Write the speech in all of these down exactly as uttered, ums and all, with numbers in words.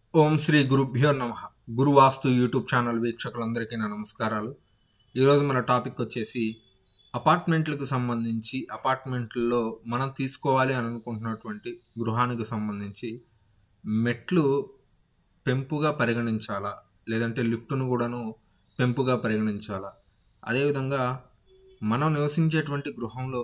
ఓం శ్రీ గురుభ్యో నమః. గురువాస్తు YouTube channel వీక్షకులందరికీ నా నమస్కారాలు. ఈరోజు మన టాపిక్ వచ్చేసి అపార్ట్మెంట్లకు సంబంధించి అపార్ట్మెంట్లలో మనం తీసుకోవాలి అని అనుకుంటున్నటువంటి గృహానికి సంబంధించి మెట్లు పెంపుగా పరిగణించాలా, లేదంటే లిఫ్ట్ను కూడాను పెంపుగా పరిగణించాలా, అదేవిధంగా మనం నివసించేటువంటి గృహంలో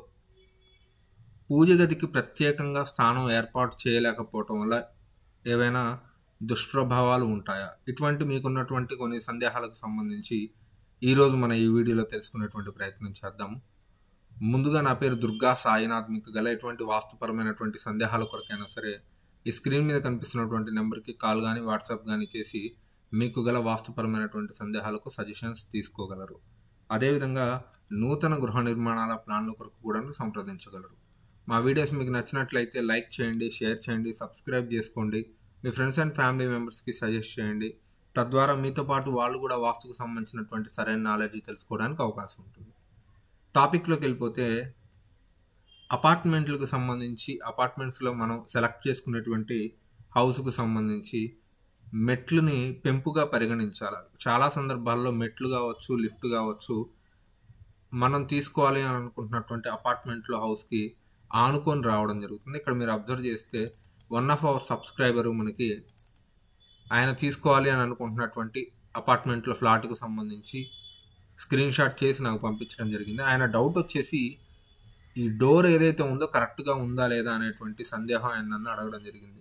పూజ గదికి ప్రత్యేకంగా స్థానం ఏర్పాటు చేయలేకపోవటం వల్ల ఏవైనా దుష్ప్రభావాలు ఉంటాయా? ఇటువంటి మీకున్నటువంటి కొన్ని సందేహాలకు సంబంధించి ఈరోజు మన ఈ వీడియోలో తెలుసుకునేటువంటి ప్రయత్నం చేద్దాము. ముందుగా నా పేరు దుర్గా సాయినాథ్. మీకు గల ఎటువంటి వాస్తుపరమైనటువంటి సందేహాల కొరకైనా సరే ఈ స్క్రీన్ మీద కనిపిస్తున్నటువంటి నెంబర్కి కాల్ కానీ వాట్సాప్ కానీ చేసి మీకు గల వాస్తుపరమైనటువంటి సందేహాలకు సజెషన్స్ తీసుకోగలరు. అదేవిధంగా నూతన గృహ నిర్మాణాల ప్లాన్ల కొరకు కూడా సంప్రదించగలరు. మా వీడియోస్ మీకు నచ్చినట్లయితే లైక్ చేయండి, షేర్ చేయండి, సబ్స్క్రైబ్ చేసుకోండి, మీ ఫ్రెండ్స్ అండ్ ఫ్యామిలీ మెంబర్స్కి సజెస్ట్ చేయండి. తద్వారా మీతో పాటు వాళ్ళు కూడా వాస్తుకు సంబంధించినటువంటి సరైన నాలెడ్జ్ తెలుసుకోవడానికి అవకాశం ఉంటుంది. టాపిక్లోకి వెళ్ళిపోతే అపార్ట్మెంట్లకు సంబంధించి అపార్ట్మెంట్స్లో మనం సెలెక్ట్ చేసుకునేటువంటి హౌస్కు సంబంధించి మెట్లుని పెంపుగా పరిగణించాలి. చాలా సందర్భాల్లో మెట్లు కావచ్చు, లిఫ్ట్ కావచ్చు, మనం తీసుకోవాలి అని అనుకుంటున్నటువంటి అపార్ట్మెంట్లో హౌస్కి ఆనుకొని రావడం జరుగుతుంది. ఇక్కడ మీరు అబ్జర్వ్ చేస్తే వన్ ఆఫ్ అవర్ సబ్స్క్రైబరు మనకి ఆయన తీసుకోవాలి అని అనుకుంటున్నటువంటి అపార్ట్మెంట్లో ఫ్లాట్కు సంబంధించి స్క్రీన్ షాట్ చేసి నాకు పంపించడం జరిగింది. ఆయన డౌట్ వచ్చేసి ఈ డోర్ ఏదైతే ఉందో కరెక్ట్గా ఉందా లేదా అనేటువంటి సందేహం ఆయన నన్ను అడగడం జరిగింది.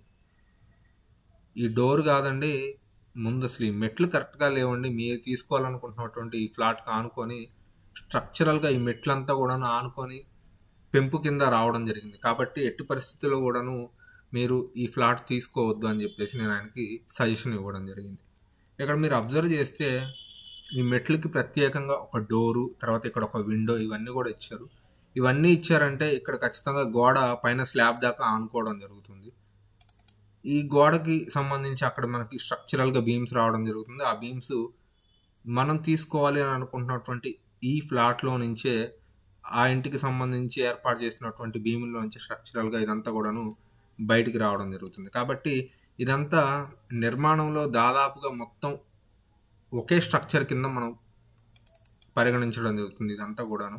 ఈ డోర్ కాదండి, ముందు అసలు ఈ మెట్లు కరెక్ట్గా లేవండి. మీరు తీసుకోవాలనుకుంటున్నటువంటి ఈ ఫ్లాట్కి ఆనుకొని స్ట్రక్చరల్గా ఈ మెట్లంతా కూడాను ఆనుకొని పెంపు కింద రావడం జరిగింది. కాబట్టి ఎట్టి పరిస్థితుల్లో కూడాను మీరు ఈ ఫ్లాట్ తీసుకోవద్దు అని చెప్పేసి నేను ఆయనకి సజెషన్ ఇవ్వడం జరిగింది. ఇక్కడ మీరు అబ్జర్వ్ చేస్తే ఈ మెట్లకి ప్రత్యేకంగా ఒక డోరు, తర్వాత ఇక్కడ ఒక విండో, ఇవన్నీ కూడా ఇచ్చారు. ఇవన్నీ ఇచ్చారంటే ఇక్కడ ఖచ్చితంగా గోడ పైన స్లాబ్ దాకా ఆనుకోవడం జరుగుతుంది. ఈ గోడకి సంబంధించి అక్కడ మనకి స్ట్రక్చరల్గా బీమ్స్ రావడం జరుగుతుంది. ఆ బీమ్స్ మనం తీసుకోవాలి అని అనుకుంటున్నటువంటి ఈ ఫ్లాట్లో నుంచే ఆ ఇంటికి సంబంధించి ఏర్పాటు చేసినటువంటి భీముల్లో నుంచి స్ట్రక్చరల్గా ఇదంతా కూడాను బయటికి రావడం జరుగుతుంది. కాబట్టి ఇదంతా నిర్మాణంలో దాదాపుగా మొత్తం ఒకే స్ట్రక్చర్ కింద మనం పరిగణించడం జరుగుతుంది. ఇదంతా కూడాను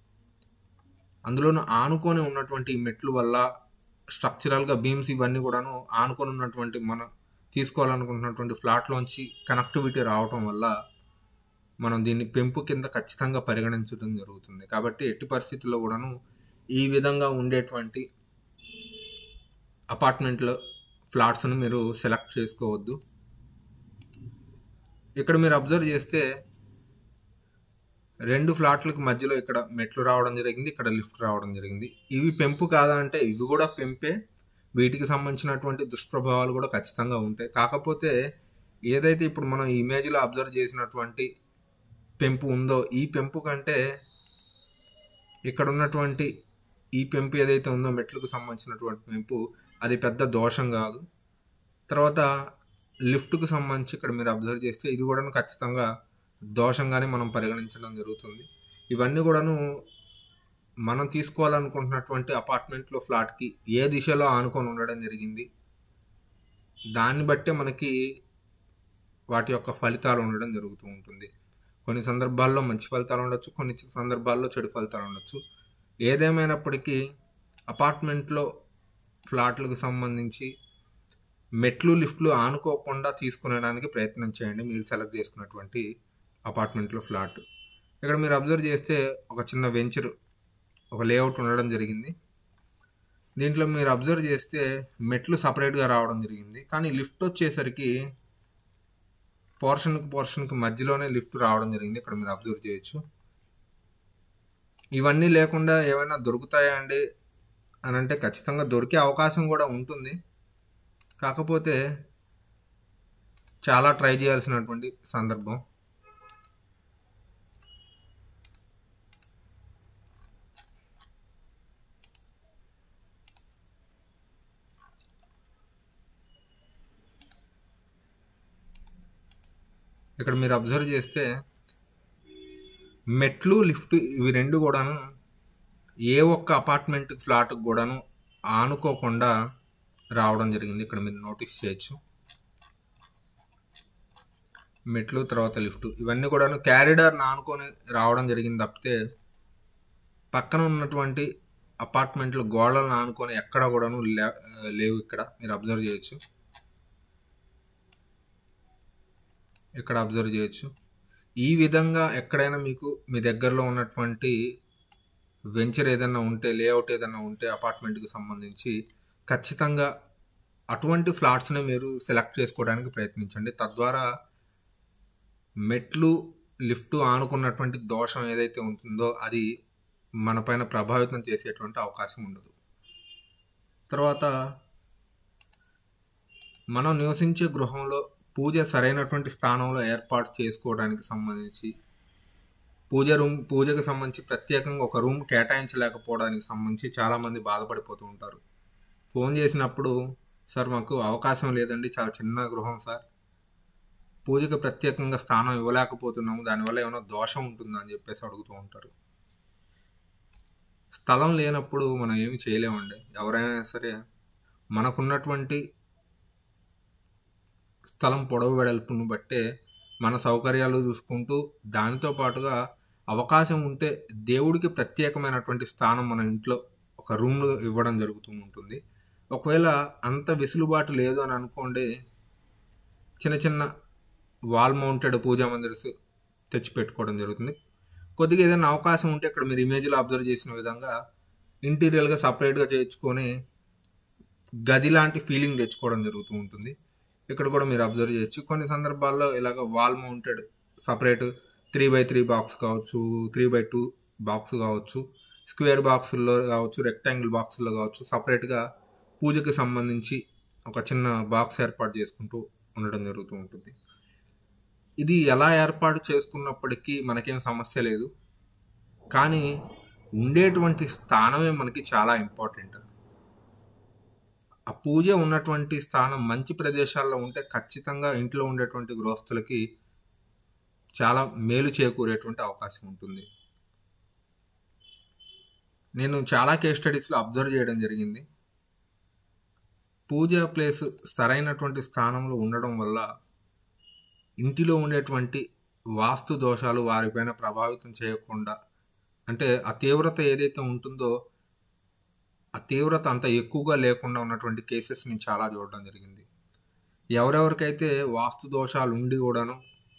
అందులోనూ ఆనుకొని ఉన్నటువంటి మెట్లు వల్ల స్ట్రక్చరల్గా బీమ్స్ ఇవన్నీ కూడాను ఆనుకొని ఉన్నటువంటి మనం తీసుకోవాలనుకుంటున్నటువంటి ఫ్లాట్లోంచి కనెక్టివిటీ రావటం వల్ల మనం దీన్ని పెంపు కింద ఖచ్చితంగా పరిగణించడం జరుగుతుంది. కాబట్టి ఎట్టి పరిస్థితుల్లో కూడాను ఈ విధంగా ఉండేటువంటి అపార్ట్మెంట్లో ఫ్లాట్స్ను మీరు సెలెక్ట్ చేసుకోవద్దు. ఇక్కడ మీరు అబ్జర్వ్ చేస్తే రెండు ఫ్లాట్లకు మధ్యలో ఇక్కడ మెట్లు రావడం జరిగింది, ఇక్కడ లిఫ్ట్ రావడం జరిగింది. ఇవి పెంపు కాదా అంటే ఇవి కూడా పెంపే. వీటికి సంబంధించినటువంటి దుష్ప్రభావాలు కూడా ఖచ్చితంగా ఉంటాయి. కాకపోతే ఏదైతే ఇప్పుడు మనం ఈ ఇమేజ్లో అబ్జర్వ్ చేసినటువంటి పెంపు ఉందో ఈ పెంపు కంటే ఇక్కడ ఉన్నటువంటి ఈ పెంపు ఏదైతే ఉందో మెట్లకు సంబంధించినటువంటి పెంపు అది పెద్ద దోషం కాదు. తర్వాత లిఫ్ట్కు సంబంధించి ఇక్కడ మీరు అబ్జర్వ్ చేస్తే ఇది కూడా ఖచ్చితంగా దోషంగానే మనం పరిగణించడం జరుగుతుంది. ఇవన్నీ కూడాను మనం తీసుకోవాలనుకుంటున్నటువంటి అపార్ట్మెంట్లో ఫ్లాట్కి ఏ దిశలో ఆనుకొని ఉండడం జరిగింది, దాన్ని బట్టే మనకి వాటి యొక్క ఫలితాలు ఉండడం జరుగుతూ ఉంటుంది. కొన్ని సందర్భాల్లో మంచి ఫలితాలు ఉండొచ్చు, కొన్ని సందర్భాల్లో చెడు ఫలితాలు ఉండొచ్చు. ఏదేమైనప్పటికీ అపార్ట్మెంట్లో ఫ్లాట్లకు సంబంధించి మెట్లు లిఫ్ట్లు ఆనుకోకుండా తీసుకునేడానికి ప్రయత్నం చేయండి మీరు సెలెక్ట్ చేసుకున్నటువంటి అపార్ట్మెంట్లో ఫ్లాట్. ఇక్కడ మీరు అబ్జర్వ్ చేస్తే ఒక చిన్న వెంచర్, ఒక లేఅవుట్ ఉండడం జరిగింది. దీంట్లో మీరు అబ్జర్వ్ చేస్తే మెట్లు సపరేట్గా రావడం జరిగింది, కానీ లిఫ్ట్ వచ్చేసరికి పోర్షన్కి పోర్షన్కి మధ్యలోనే లిఫ్ట్ రావడం జరిగింది. ఇక్కడ మీరు అబ్జర్వ్ చేయొచ్చు. ఇవన్నీ లేకుండా ఏమైనా దొరుకుతాయా అండి అని అంటే ఖచ్చితంగా దొరికే అవకాశం కూడా ఉంటుంది. కాకపోతే చాలా ట్రై చేయాల్సినటువంటి సందర్భం. ఇక్కడ మీరు అబ్జర్వ్ చేస్తే మెట్లు లిఫ్ట్ ఇవి రెండు కూడాను ఏ ఒక్క అపార్ట్మెంట్ ఫ్లాట్కి కూడాను ఆనుకోకుండా రావడం జరిగింది. ఇక్కడ మీరు నోటీస్ చేయొచ్చు. మెట్లు, తర్వాత లిఫ్ట్, ఇవన్నీ కూడాను క్యారిడార్ని ఆనుకొని రావడం జరిగింది తప్పితే పక్కన ఉన్నటువంటి అపార్ట్మెంట్లు గోడలను ఆనుకొని ఎక్కడ కూడాను లేవు. ఇక్కడ మీరు అబ్జర్వ్ చేయొచ్చు, ఇక్కడ అబ్జర్వ్ చేయొచ్చు. ఈ విధంగా ఎక్కడైనా మీకు మీ దగ్గరలో ఉన్నటువంటి వెంచర్ ఏదైనా ఉంటే, లేఅవుట్ ఏదైనా ఉంటే అపార్ట్మెంట్కి సంబంధించి ఖచ్చితంగా అటువంటి ఫ్లాట్స్ని మీరు సెలెక్ట్ చేసుకోవడానికి ప్రయత్నించండి. తద్వారా మెట్లు, లిఫ్ట్ ఆనుకున్నటువంటి దోషం ఏదైతే ఉంటుందో అది మన పైన ప్రభావితం చేసేటువంటి అవకాశం ఉండదు. తర్వాత మనం నివసించే గృహంలో పూజ సరైనటువంటి స్థానంలో ఏర్పాటు చేసుకోవడానికి సంబంధించి, పూజ రూమ్ పూజకు సంబంధించి ప్రత్యేకంగా ఒక రూమ్ కేటాయించలేకపోవడానికి సంబంధించి చాలామంది బాధపడిపోతూ ఉంటారు. ఫోన్ చేసినప్పుడు, సార్ మాకు అవకాశం లేదండి, చాలా చిన్న గృహం సార్, పూజకు ప్రత్యేకంగా స్థానం ఇవ్వలేకపోతున్నాము, దానివల్ల ఏమైనా దోషం ఉంటుందా అని చెప్పేసి అడుగుతూ ఉంటారు. స్థలం లేనప్పుడు మనం ఏమి చేయలేమండి. ఎవరైనా సరే మనకున్నటువంటి స్థలం పొడవు వెడల్పును బట్టే మన సౌకర్యాలు చూసుకుంటూ, దానితో పాటుగా అవకాశం ఉంటే దేవుడికి ప్రత్యేకమైనటువంటి స్థానం మన ఇంట్లో ఒక రూమ్ ఇవ్వడం జరుగుతూ ఉంటుంది. ఒకవేళ అంత వెసులుబాటు లేదు అని అనుకోండి, చిన్న చిన్న వాల్ మౌంటెడ్ పూజా మందిర్స్ తెచ్చి పెట్టుకోవడం జరుగుతుంది. కొద్దిగా ఏదైనా అవకాశం ఉంటే ఇక్కడ మీరు ఇమేజ్లో అబ్జర్వ్ చేసిన విధంగా ఇంటీరియర్గా సపరేట్గా చేయించుకొని గది లాంటి ఫీలింగ్ తెచ్చుకోవడం జరుగుతూ ఉంటుంది. ఇక్కడ కూడా మీరు అబ్జర్వ్ చేయొచ్చు. కొన్ని సందర్భాల్లో ఇలాగ wall mounted separate three by three box కావచ్చు, త్రీ బై టూ బాక్స్ కావచ్చు, స్క్వేర్ బాక్సుల్లో కావచ్చు, రెక్టాంగిల్ బాక్సుల్లో కావచ్చు, సపరేట్గా పూజకి సంబంధించి ఒక చిన్న బాక్స్ ఏర్పాటు చేసుకుంటూ ఉండడం జరుగుతూ ఉంటుంది. ఇది ఎలా ఏర్పాటు చేసుకున్నప్పటికీ మనకేం సమస్య లేదు, కానీ ఉండేటువంటి స్థానమే మనకి చాలా ఇంపార్టెంట్. ఆ పూజ ఉన్నటువంటి స్థానం మంచి ప్రదేశాల్లో ఉంటే ఖచ్చితంగా ఇంట్లో ఉండేటువంటి గృహస్థులకి చాలా మేలు చేకూరేటువంటి అవకాశం ఉంటుంది. నేను చాలా కేస్ స్టడీస్లో అబ్జర్వ్ చేయడం జరిగింది. పూజ ప్లేస్ సరైనటువంటి స్థానంలో ఉండడం వల్ల ఇంటిలో ఉండేటువంటి వాస్తు దోషాలు వారిపైన ప్రభావితం చేయకుండా, అంటే ఆ తీవ్రత ఏదైతే ఉంటుందో ఆ తీవ్రత అంత ఎక్కువగా లేకుండా ఉన్నటువంటి కేసెస్ నేను చాలా చూడడం జరిగింది. ఎవరెవరికైతే వాస్తు దోషాలు ఉండి కూడాను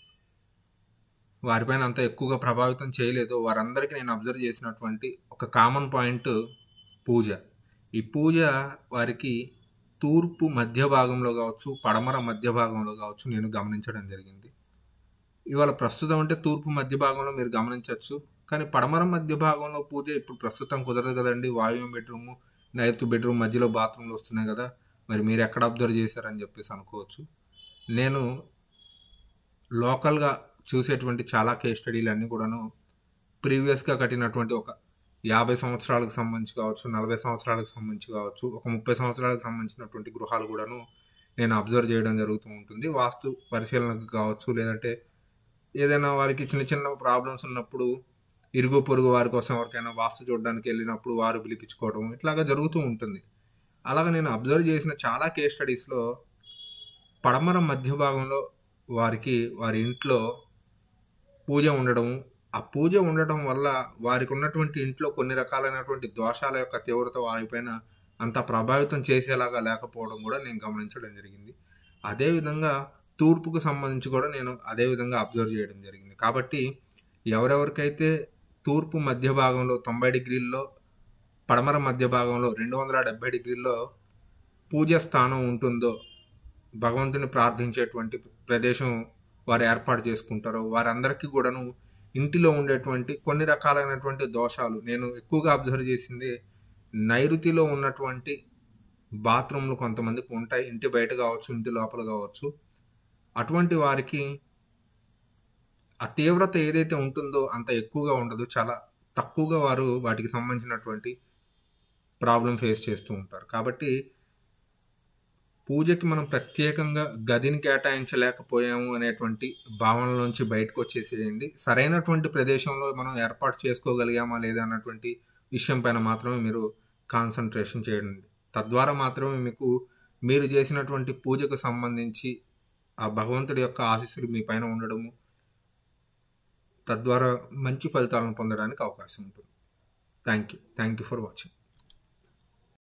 వారిపైన అంత ఎక్కువగా ప్రభావితం చేయలేదో వారందరికీ నేను అబ్జర్వ్ చేసినటువంటి ఒక కామన్ పాయింట్ పూజ. ఈ పూజ వారికి తూర్పు మధ్య భాగంలో కావచ్చు, పడమర మధ్య భాగంలో కావచ్చు నేను గమనించడం జరిగింది. ఇవాళ ప్రస్తుతం అంటే తూర్పు మధ్య భాగంలో మీరు గమనించవచ్చు, కానీ పడమర మధ్య భాగంలో పూజ ఇప్పుడు ప్రస్తుతం కుదరదు కదండి. వాయువ్యం బెడ్రూమ్, నైరుతి బెడ్రూమ్ మధ్యలో బాత్రూమ్లు వస్తున్నాయి కదా, మరి మీరు ఎక్కడ అబ్జర్వ్ చేశారని చెప్పేసి అనుకోవచ్చు. నేను లోకల్గా చూసేటువంటి చాలా కేస్ స్టడీలు అన్నీ కూడాను ప్రీవియస్గా కట్టినటువంటి ఒక యాభై సంవత్సరాలకు సంబంధించి కావచ్చు, నలభై సంవత్సరాలకు సంబంధించి కావచ్చు, ఒక ముప్పై సంవత్సరాలకు సంబంధించినటువంటి గృహాలు కూడాను నేను అబ్జర్వ్ చేయడం జరుగుతూ ఉంటుంది. వాస్తు పరిశీలనకు కావచ్చు, లేదంటే ఏదైనా వారికి చిన్న చిన్న ప్రాబ్లమ్స్ ఉన్నప్పుడు ఇరుగు పొరుగు వారి కోసం ఎవరికైనా వాస్తు చూడడానికి వెళ్ళినప్పుడు వారు పిలిపించుకోవడం ఇట్లాగా జరుగుతూ ఉంటుంది. అలాగా నేను అబ్జర్వ్ చేసిన చాలా కేస్ స్టడీస్లో పడమర మధ్య భాగంలో వారికి వారి ఇంట్లో పూజ ఉండడం, ఆ పూజ ఉండడం వల్ల వారికి ఉన్నటువంటి ఇంట్లో కొన్ని రకాలైనటువంటి దోషాల యొక్క తీవ్రత వారిపైన అంత ప్రభావితం చేసేలాగా లేకపోవడం కూడా నేను గమనించడం జరిగింది. అదేవిధంగా తూర్పుకు సంబంధించి కూడా నేను అదేవిధంగా అబ్జర్వ్ చేయడం జరిగింది. కాబట్టి ఎవరెవరికైతే తూర్పు మధ్య భాగంలో తొంభై డిగ్రీల్లో, పడమర మధ్య భాగంలో రెండు వందల డెబ్బై డిగ్రీల్లో పూజ స్థానం ఉంటుందో, భగవంతుని ప్రార్థించేటువంటి ప్రదేశం వారు ఏర్పాటు చేసుకుంటారో వారందరికీ కూడాను ఇంటిలో ఉండేటువంటి కొన్ని రకాలైనటువంటి దోషాలు, నేను ఎక్కువగా అబ్జర్వ్ చేసింది నైరుతిలో ఉన్నటువంటి బాత్రూమ్లు కొంతమందికి ఉంటాయి, ఇంటి బయట కావచ్చు, ఇంటి లోపల కావచ్చు. అటువంటి వారికి ఆ తీవ్రత ఏదైతే ఉంటుందో అంత ఎక్కువగా ఉండదు, చాలా తక్కువగా వారు వాటికి సంబంధించినటువంటి ప్రాబ్లం ఫేస్ చేస్తూ ఉంటారు. కాబట్టి పూజకి మనం ప్రత్యేకంగా గదిని కేటాయించలేకపోయాము అనేటువంటి భావనలోంచి బయటకు వచ్చేసేయండి. సరైనటువంటి ప్రదేశంలో మనం ఏర్పాటు చేసుకోగలిగామా లేదా అన్నటువంటి విషయం పైన మాత్రమే మీరు కాన్సన్ట్రేషన్ చేయండి. తద్వారా మాత్రమే మీకు మీరు చేసినటువంటి పూజకు సంబంధించి ఆ భగవంతుడి యొక్క ఆశీస్సులు మీ పైన ఉండడము, తద్వారా మంచి ఫలితాలను పొందడానికి అవకాశం ఉంటుంది. Thank you thank you for watching.